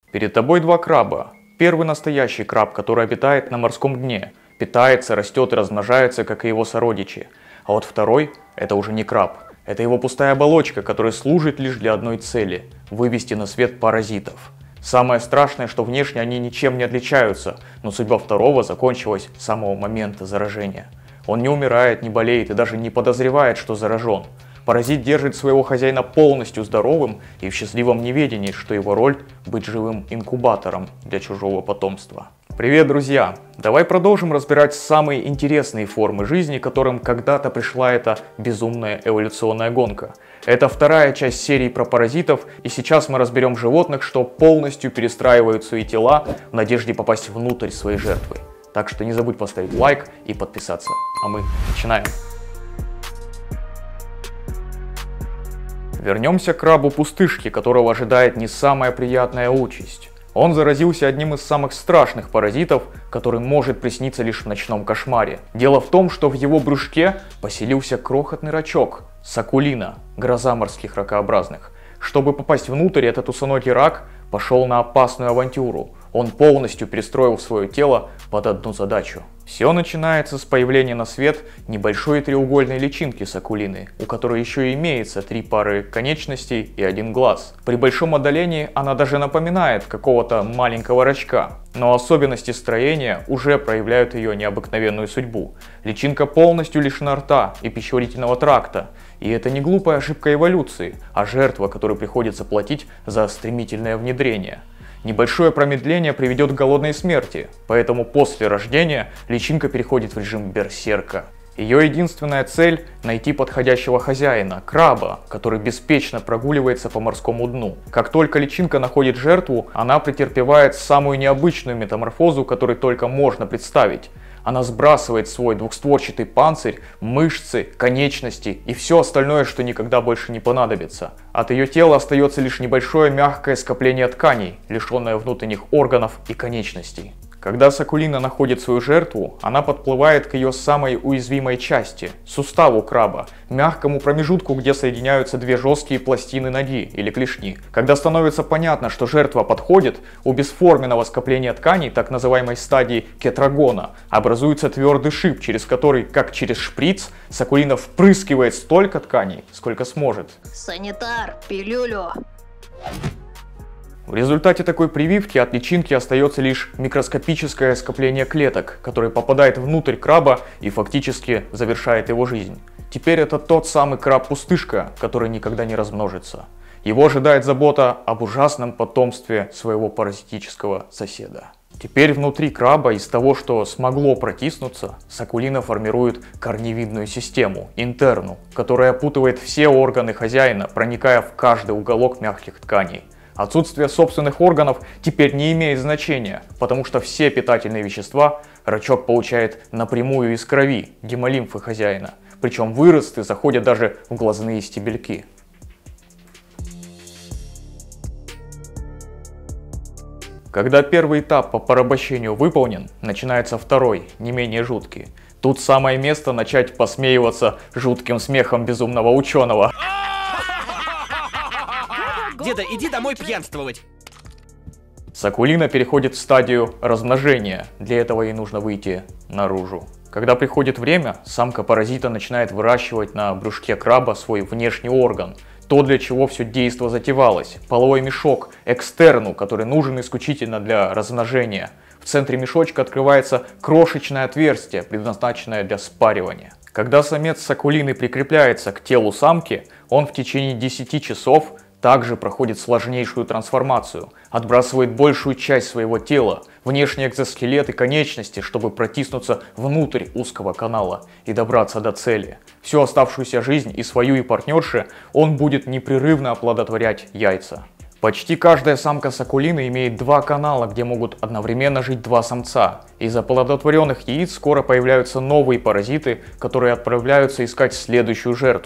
Перед тобой два краба. Первый настоящий краб, который обитает на морском дне, питается, растет и размножается, как и его сородичи. А вот второй – это уже не краб. Это его пустая оболочка, которая служит лишь для одной цели – вывести на свет паразитов. Самое страшное, что внешне они ничем не отличаются, но судьба второго закончилась с самого момента заражения. Он не умирает, не болеет и даже не подозревает, что заражен. Паразит держит своего хозяина полностью здоровым и в счастливом неведении, что его роль – быть живым инкубатором для чужого потомства. Привет, друзья! Давай продолжим разбирать самые интересные формы жизни, которым когда-то пришла эта безумная эволюционная гонка. Это вторая часть серии про паразитов, и сейчас мы разберем животных, что полностью перестраивают свои тела в надежде попасть внутрь своей жертвы. Так что не забудь поставить лайк и подписаться. А мы начинаем. Вернемся к крабу-пустышке, которого ожидает не самая приятная участь. Он заразился одним из самых страшных паразитов, который может присниться лишь в ночном кошмаре. Дело в том, что в его брюшке поселился крохотный рачок – сакулина, гроза морских ракообразных. Чтобы попасть внутрь, этот усоногий рак пошел на опасную авантюру. Он полностью перестроил свое тело под одну задачу. Все начинается с появления на свет небольшой треугольной личинки сакулины, у которой еще имеется 3 пары конечностей и 1 глаз. При большом отдалении она даже напоминает какого-то маленького рачка. Но особенности строения уже проявляют ее необыкновенную судьбу. Личинка полностью лишена рта и пищеварительного тракта. И это не глупая ошибка эволюции, а жертва, которой приходится платить за стремительное внедрение. Небольшое промедление приведет к голодной смерти, поэтому после рождения личинка переходит в режим берсерка. Ее единственная цель – найти подходящего хозяина, краба, который беспечно прогуливается по морскому дну. Как только личинка находит жертву, она претерпевает самую необычную метаморфозу, которую только можно представить. Она сбрасывает свой двухстворчатый панцирь, мышцы, конечности и все остальное, что никогда больше не понадобится. От ее тела остается лишь небольшое мягкое скопление тканей, лишенное внутренних органов и конечностей. Когда сакулина находит свою жертву, она подплывает к ее самой уязвимой части – суставу краба, мягкому промежутку, где соединяются 2 жесткие пластины ноги или клешни. Когда становится понятно, что жертва подходит, у бесформенного скопления тканей, так называемой стадии кетрагона, образуется твердый шип, через который, как через шприц, сакулина впрыскивает столько тканей, сколько сможет. Санитар, пилюлю! В результате такой прививки от личинки остается лишь микроскопическое скопление клеток, которое попадает внутрь краба и фактически завершает его жизнь. Теперь это тот самый краб-пустышка, который никогда не размножится. Его ожидает забота об ужасном потомстве своего паразитического соседа. Теперь внутри краба из того, что смогло протиснуться, сакулина формирует корневидную систему, интерну, которая опутывает все органы хозяина, проникая в каждый уголок мягких тканей. Отсутствие собственных органов теперь не имеет значения, потому что все питательные вещества рачок получает напрямую из крови, гемолимфы хозяина. Причем выросты заходят даже в глазные стебельки. Когда первый этап по порабощению выполнен, начинается второй, не менее жуткий. Тут самое место начать посмеиваться жутким смехом безумного ученого. Деда, иди домой пьянствовать. Сакулина переходит в стадию размножения. Для этого ей нужно выйти наружу. Когда приходит время, самка паразита начинает выращивать на брюшке краба свой внешний орган. То, для чего все действо затевалось. Половой мешок, экстерну, который нужен исключительно для размножения. В центре мешочка открывается крошечное отверстие, предназначенное для спаривания. Когда самец сакулины прикрепляется к телу самки, он в течение 10 часов также проходит сложнейшую трансформацию, отбрасывает большую часть своего тела, внешний экзоскелет и конечности, чтобы протиснуться внутрь узкого канала и добраться до цели. Всю оставшуюся жизнь и свою, и партнерши он будет непрерывно оплодотворять яйца. Почти каждая самка сакулины имеет 2 канала, где могут одновременно жить 2 самца. Из оплодотворенных яиц скоро появляются новые паразиты, которые отправляются искать следующую жертву.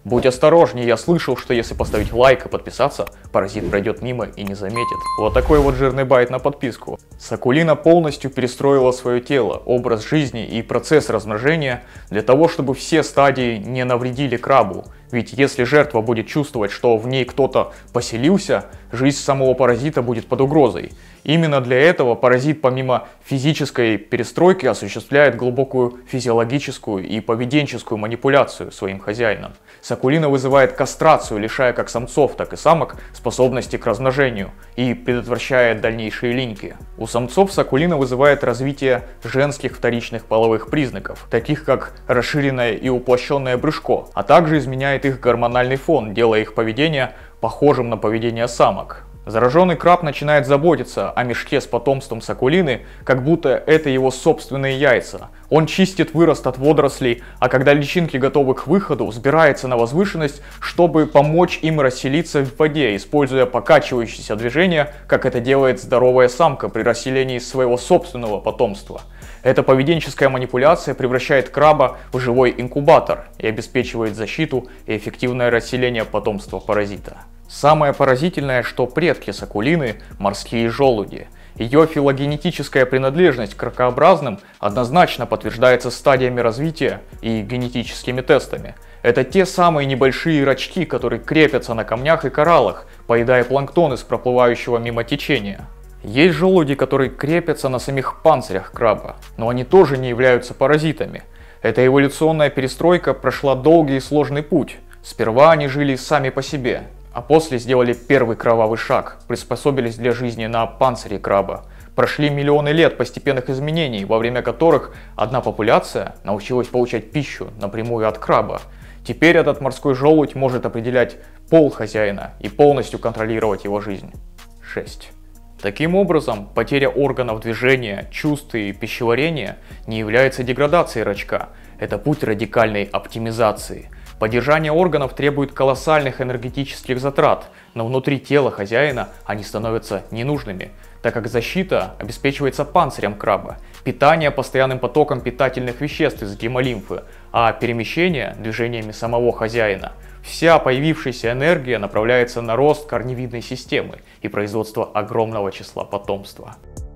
Будь осторожнее, я слышал, что если поставить лайк и подписаться, паразит пройдет мимо и не заметит. Вот такой вот жирный байт на подписку. Сакулина полностью перестроила свое тело, образ жизни и процесс размножения для того, чтобы все стадии не навредили крабу. Ведь если жертва будет чувствовать, что в ней кто-то поселился, жизнь самого паразита будет под угрозой. Именно для этого паразит помимо физической перестройки осуществляет глубокую физиологическую и поведенческую манипуляцию своим хозяином. Сакулина вызывает кастрацию, лишая как самцов, так и самок способности к размножению и предотвращает дальнейшие линьки. У самцов сакулина вызывает развитие женских вторичных половых признаков, таких как расширенное и уплощенное брюшко, а также изменяет их гормональный фон, делая их поведение похожим на поведение самок. Зараженный краб начинает заботиться о мешке с потомством сакулины, как будто это его собственные яйца. Он чистит вырост от водорослей, а когда личинки готовы к выходу, взбирается на возвышенность, чтобы помочь им расселиться в воде, используя покачивающиеся движения, как это делает здоровая самка при расселении своего собственного потомства. Эта поведенческая манипуляция превращает краба в живой инкубатор и обеспечивает защиту и эффективное расселение потомства паразита. Самое поразительное, что предки сакулины – морские желуди. Ее филогенетическая принадлежность к ракообразным однозначно подтверждается стадиями развития и генетическими тестами. Это те самые небольшие рачки, которые крепятся на камнях и кораллах, поедая планктон из проплывающего мимо течения. Есть желуди, которые крепятся на самих панцирях краба, но они тоже не являются паразитами. Эта эволюционная перестройка прошла долгий и сложный путь. Сперва они жили сами по себе, а после сделали первый кровавый шаг, приспособились для жизни на панцире краба. Прошли миллионы лет постепенных изменений, во время которых одна популяция научилась получать пищу напрямую от краба. Теперь этот морской желудь может определять пол хозяина и полностью контролировать его жизнь. 6. Таким образом, потеря органов движения, чувств и пищеварения не является деградацией рачка, это путь радикальной оптимизации. Поддержание органов требует колоссальных энергетических затрат, но внутри тела хозяина они становятся ненужными, так как защита обеспечивается панцирем краба, питание постоянным потоком питательных веществ из гемолимфы, а перемещение движениями самого хозяина. Вся появившаяся энергия направляется на рост корневидной системы и производство огромного числа потомства.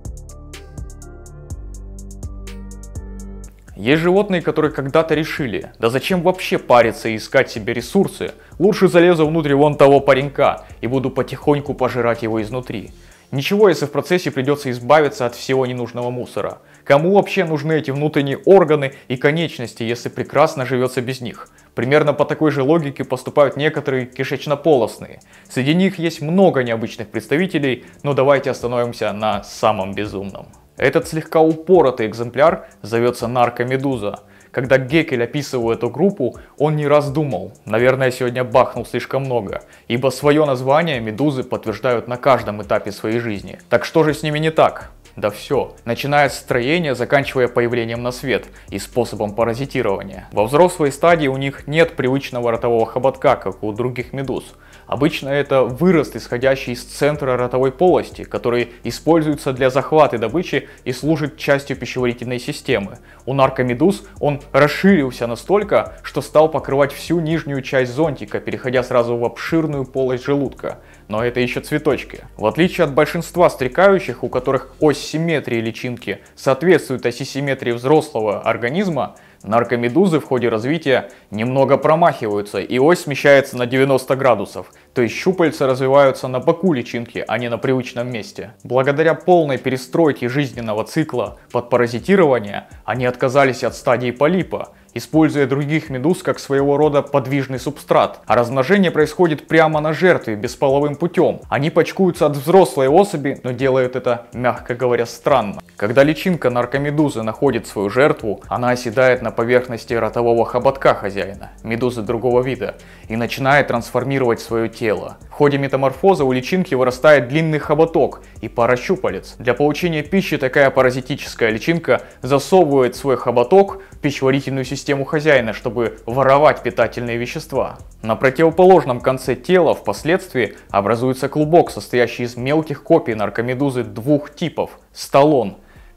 Есть животные, которые когда-то решили, да зачем вообще париться и искать себе ресурсы, лучше залезу внутрь вон того паренька и буду потихоньку пожирать его изнутри. Ничего, если в процессе придется избавиться от всего ненужного мусора. Кому вообще нужны эти внутренние органы и конечности, если прекрасно живется без них? Примерно по такой же логике поступают некоторые кишечнополостные. Среди них есть много необычных представителей, но давайте остановимся на самом безумном. Этот слегка упоротый экземпляр зовется наркомедуза. Когда Геккель описывал эту группу, он не раз думал, наверное, сегодня бахнул слишком много, ибо свое название медузы подтверждают на каждом этапе своей жизни. Так что же с ними не так? Да все, начиная с строения, заканчивая появлением на свет и способом паразитирования. Во взрослой стадии у них нет привычного ротового хоботка, как у других медуз. Обычно это вырост, исходящий из центра ротовой полости, который используется для захвата добычи и служит частью пищеварительной системы. У наркомедуз он расширился настолько, что стал покрывать всю нижнюю часть зонтика, переходя сразу в обширную полость желудка. Но это еще цветочки. В отличие от большинства стрекающих, у которых ось симметрии личинки соответствует оси симметрии взрослого организма, наркомедузы в ходе развития немного промахиваются, и ось смещается на 90 градусов, то есть щупальца развиваются на боку личинки, а не на привычном месте. Благодаря полной перестройке жизненного цикла под паразитирование, они отказались от стадии полипа, используя других медуз как своего рода подвижный субстрат. А размножение происходит прямо на жертве, бесполовым путем. Они почкуются от взрослой особи, но делают это, мягко говоря, странно. Когда личинка наркомедузы находит свою жертву, она оседает на поверхности ротового хоботка хозяина, медузы другого вида, и начинает трансформировать свое тело. В ходе метаморфоза у личинки вырастает длинный хоботок и пара щупалец. Для получения пищи такая паразитическая личинка засовывает свой хоботок в пищеварительную систему хозяина, чтобы воровать питательные вещества. На противоположном конце тела впоследствии образуется клубок, состоящий из мелких копий наркомедузы двух типов – столон.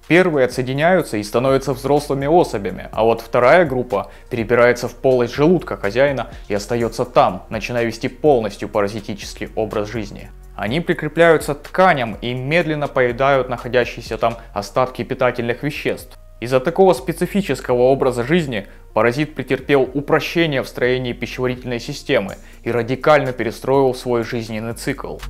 Первые отсоединяются и становятся взрослыми особями, а вот вторая группа перебирается в полость желудка хозяина и остается там, начиная вести полностью паразитический образ жизни. Они прикрепляются к тканям и медленно поедают находящиеся там остатки питательных веществ. Из-за такого специфического образа жизни паразит претерпел упрощение в строении пищеварительной системы и радикально перестроил свой жизненный цикл.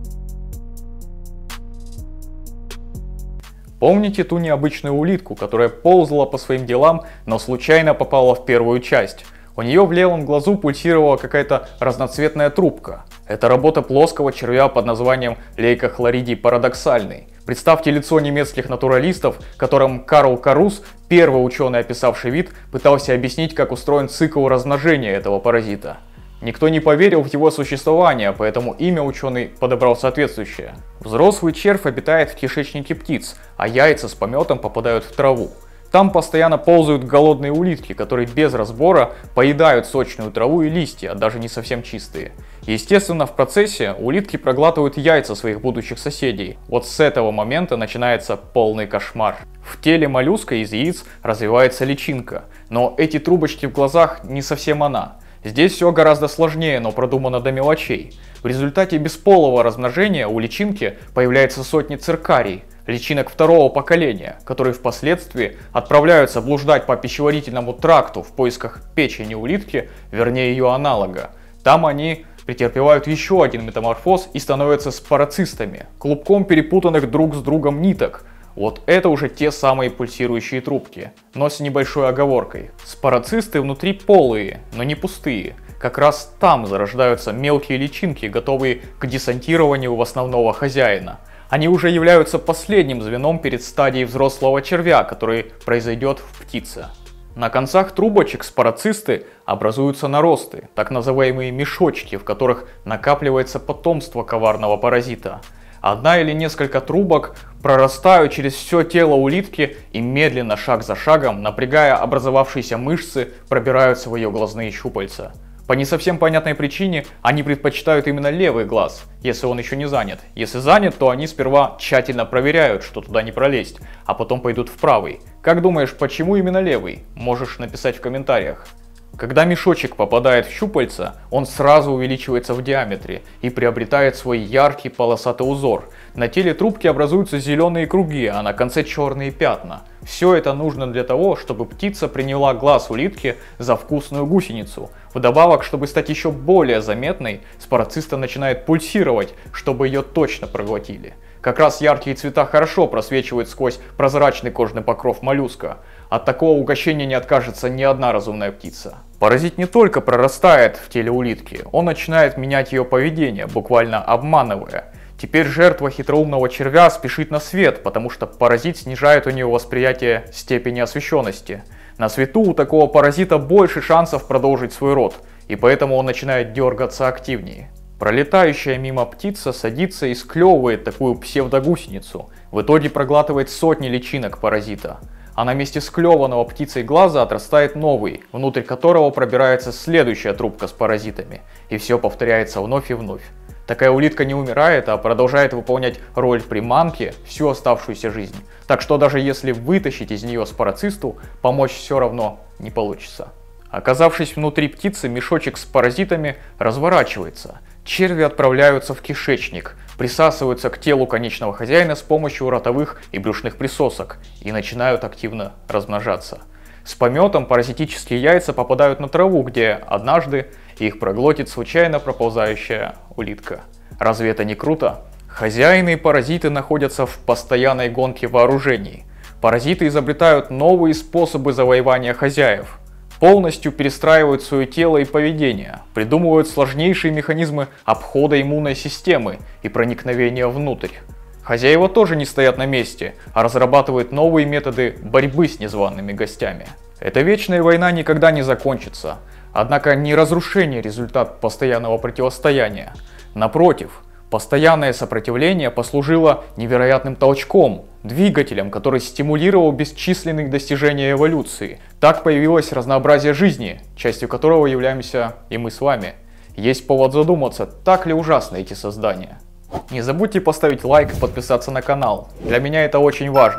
Помните ту необычную улитку, которая ползала по своим делам, но случайно попала в первую часть? У нее в левом глазу пульсировала какая-то разноцветная трубка. Это работа плоского червя под названием лейкохлоридий парадоксальный. Представьте лицо немецких натуралистов, которым Карл Карус, первый ученый, описавший вид, пытался объяснить, как устроен цикл размножения этого паразита. Никто не поверил в его существование, поэтому имя ученый подобрал соответствующее. Взрослый червь обитает в кишечнике птиц, а яйца с пометом попадают в траву. Там постоянно ползают голодные улитки, которые без разбора поедают сочную траву и листья, даже не совсем чистые. Естественно, в процессе улитки проглатывают яйца своих будущих соседей. Вот с этого момента начинается полный кошмар. В теле моллюска из яиц развивается личинка, но эти трубочки в глазах не совсем она. Здесь все гораздо сложнее, но продумано до мелочей. В результате бесполого размножения у личинки появляются сотни циркарий, личинок второго поколения, которые впоследствии отправляются блуждать по пищеварительному тракту в поисках печени улитки, вернее ее аналога. Там они претерпевают еще один метаморфоз и становятся спороцистами, клубком перепутанных друг с другом ниток. Вот это уже те самые пульсирующие трубки, но с небольшой оговоркой. Спороцисты внутри полые, но не пустые. Как раз там зарождаются мелкие личинки, готовые к десантированию в основного хозяина. Они уже являются последним звеном перед стадией взрослого червя, который произойдет в птице. На концах трубочек спороцисты образуются наросты, так называемые мешочки, в которых накапливается потомство коварного паразита. Одна или несколько трубок прорастают через все тело улитки и медленно, шаг за шагом, напрягая образовавшиеся мышцы, пробираются в ее глазные щупальца. По не совсем понятной причине они предпочитают именно левый глаз, если он еще не занят. Если занят, то они сперва тщательно проверяют, что туда не пролезть, а потом пойдут в правый. Как думаешь, почему именно левый? Можешь написать в комментариях. Когда мешочек попадает в щупальца, он сразу увеличивается в диаметре и приобретает свой яркий полосатый узор. На теле трубки образуются зеленые круги, а на конце черные пятна. Все это нужно для того, чтобы птица приняла глаз улитки за вкусную гусеницу. Вдобавок, чтобы стать еще более заметной, спороциста начинает пульсировать, чтобы ее точно проглотили. Как раз яркие цвета хорошо просвечивают сквозь прозрачный кожный покров моллюска. От такого угощения не откажется ни одна разумная птица. Паразит не только прорастает в теле улитки, он начинает менять ее поведение, буквально обманывая. Теперь жертва хитроумного червя спешит на свет, потому что паразит снижает у нее восприятие степени освещенности. На свету у такого паразита больше шансов продолжить свой род, и поэтому он начинает дергаться активнее. Пролетающая мимо птица садится и склевывает такую псевдогусеницу. В итоге проглатывает сотни личинок паразита. А на месте склеванного птицей глаза отрастает новый, внутрь которого пробирается следующая трубка с паразитами. И все повторяется вновь и вновь. Такая улитка не умирает, а продолжает выполнять роль приманки всю оставшуюся жизнь. Так что даже если вытащить из нее спороцисту, помочь все равно не получится. Оказавшись внутри птицы, мешочек с паразитами разворачивается. Черви отправляются в кишечник, присасываются к телу конечного хозяина с помощью ротовых и брюшных присосок и начинают активно размножаться. С пометом паразитические яйца попадают на траву, где однажды их проглотит случайно проползающая улитка. Разве это не круто? Хозяины и паразиты находятся в постоянной гонке вооружений. Паразиты изобретают новые способы завоевания хозяев. Полностью перестраивают свое тело и поведение, придумывают сложнейшие механизмы обхода иммунной системы и проникновения внутрь. Хозяева тоже не стоят на месте, а разрабатывают новые методы борьбы с незваными гостями. Эта вечная война никогда не закончится, однако не разрушение результат постоянного противостояния. Напротив, постоянное сопротивление послужило невероятным толчком, двигателем, который стимулировал бесчисленные достижения эволюции. Так появилось разнообразие жизни, частью которого являемся и мы с вами. Есть повод задуматься, так ли ужасны эти создания. Не забудьте поставить лайк и подписаться на канал. Для меня это очень важно.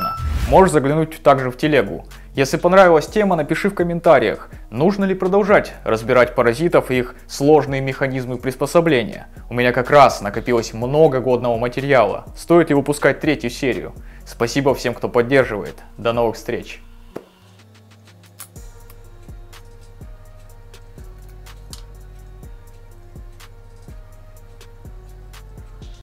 Можешь заглянуть также в телегу. Если понравилась тема, напиши в комментариях, нужно ли продолжать разбирать паразитов и их сложные механизмы приспособления. У меня как раз накопилось много годного материала, стоит ли выпускать 3-ю серию. Спасибо всем, кто поддерживает. До новых встреч!